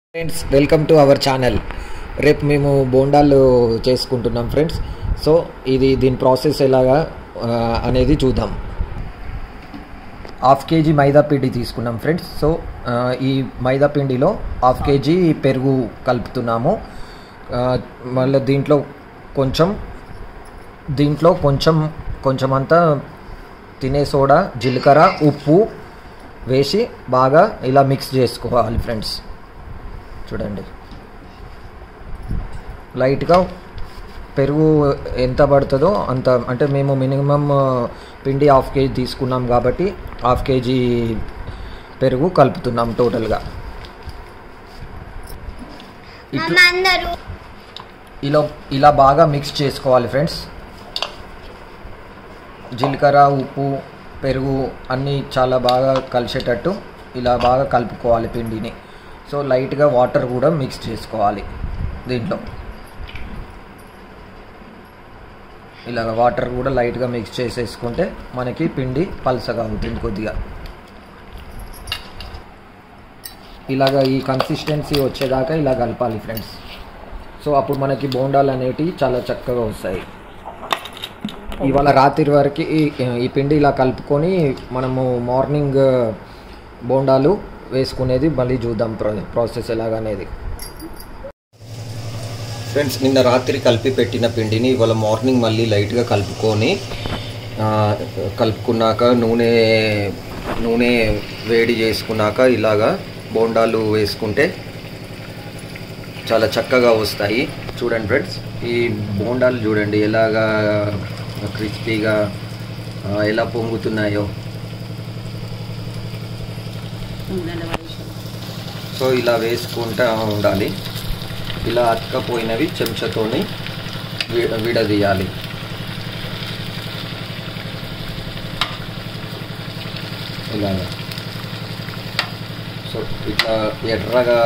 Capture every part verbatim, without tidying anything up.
Friends welcome to our channel. రేపు మేము బోండాలు చేసుకుంటున్నాం ఫ్రెండ్స్. సో ఇది దీని ప్రాసెస్ ఎలాగా అనేది చూద్దాం. హాఫ్ కేజీ మైదా పిండి తీసుకున్నాం ఫ్రెండ్స్. సో ఈ మైదా పిండిలో హాఫ్ కేజీ పెరుగు కలుపుతున్నాము. మళ్ళీ దీంట్లో కొంచెం దీంట్లో కొంచెం కొంచెం అంతా తినే సోడా, జీలకర్ర, ఉప్పు వేసి బాగా ఇలా మిక్స్ చేసుకోవాలి ఫ్రెండ్స్. చూడండి, లైట్గా పెరుగు ఎంత పడుతుందో అంత, అంటే మేము మినిమం పిండి హాఫ్ కేజీ తీసుకున్నాం కాబట్టి హాఫ్ కేజీ పెరుగు కలుపుతున్నాం టోటల్గా. ఇట్లా ఇలా ఇలా బాగా మిక్స్ చేసుకోవాలి ఫ్రెండ్స్. జీలకర్ర, ఉప్పు, పెరుగు అన్నీ చాలా బాగా కలిసేటట్టు ఇలా బాగా కలుపుకోవాలి పిండిని. సో లైట్గా వాటర్ కూడా మిక్స్ చేసుకోవాలి దీంట్లో. ఇలాగ వాటర్ కూడా లైట్గా మిక్స్ చేసేసుకుంటే మనకి పిండి పలసగా అవుతుంది కొద్దిగా. ఇలాగ ఈ కన్సిస్టెన్సీ వచ్చేదాకా ఇలా కలపాలి ఫ్రెండ్స్. సో అప్పుడు మనకి బోండాలు అనేటివి చాలా చక్కగా వస్తాయి. ఇవాళ రాత్రి వరకు ఈ పిండి ఇలా కలుపుకొని మనము మార్నింగ్ బోండాలు వేసుకునేది మళ్ళీ చూద్దాం ప్రాసెస్ ఎలాగనేది. ఫ్రెండ్స్, నిన్న రాత్రి కలిపి పెట్టిన పిండిని ఇవాళ మార్నింగ్ మళ్ళీ లైట్గా కలుపుకొని కలుపుకున్నాక నూనె నూనె వేడి చేసుకున్నాక ఇలాగా బోండాలు వేసుకుంటే చాలా చక్కగా వస్తాయి. చూడండి ఫ్రెండ్స్, ఈ బోండాలు చూడండి ఎలాగా క్రిస్పీగా ఎలా పొంగుతున్నాయో. సో ఇలా వేసుకుంటూ ఉండాలి. ఇలా అతకపోయినవి చెంచాతోని విడదీయాలి. ఇలాగా. సో ఇట్లా ఎర్రగా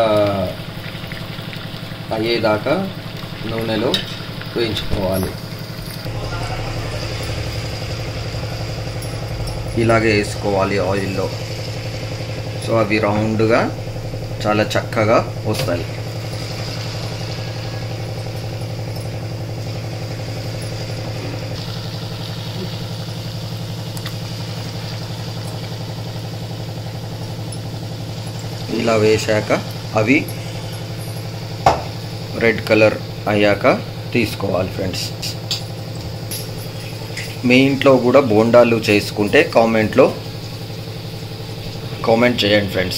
అయ్యేదాకా నూనెలో వేయించుకోవాలి. ఇలాగే వేసుకోవాలి ఆయిల్లో. సో అవి రౌండ్గా చాలా చక్కగా వస్తాయి. ఇలా వేశాక అవి రెడ్ కలర్ అయ్యాక తీసుకోవాలి ఫ్రెండ్స్. మీ ఇంట్లో కూడా బోండాలు చేసుకుంటే కామెంట్లో కామెంట్ చేయండి ఫ్రెండ్స్.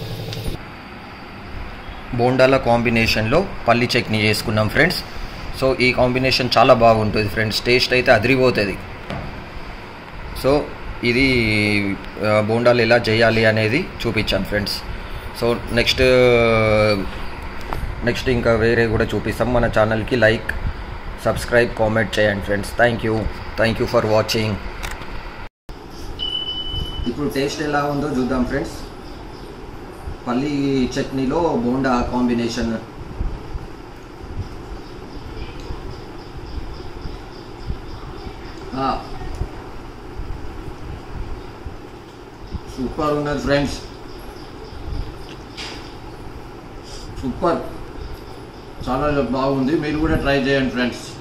బోండాల కాంబినేషన్లో పల్లి చట్నీ చేసుకున్నాం ఫ్రెండ్స్. సో ఈ కాంబినేషన్ చాలా బాగుంటుంది ఫ్రెండ్స్, టేస్ట్ అయితే అదిరిపోతుంది. సో ఇది బోండాలు ఎలా చేయాలి అనేది చూపించాను ఫ్రెండ్స్. సో నెక్స్ట్ నెక్స్ట్ ఇంకా వేరే కూడా చూపిస్తాం. మన ఛానల్కి లైక్, సబ్స్క్రైబ్, కామెంట్ చేయండి friends. Thank you thank you for watching. ఇప్పుడు టేస్ట్ ఎలా ఉందో చూద్దాం ఫ్రెండ్స్. పల్లి చట్నీలో బోండా కాంబినేషన్. సూపర్ ఉన్నది ఫ్రెండ్స్, సూపర్, చాలా బాగుంది. మీరు కూడా ట్రై చేయండి ఫ్రెండ్స్.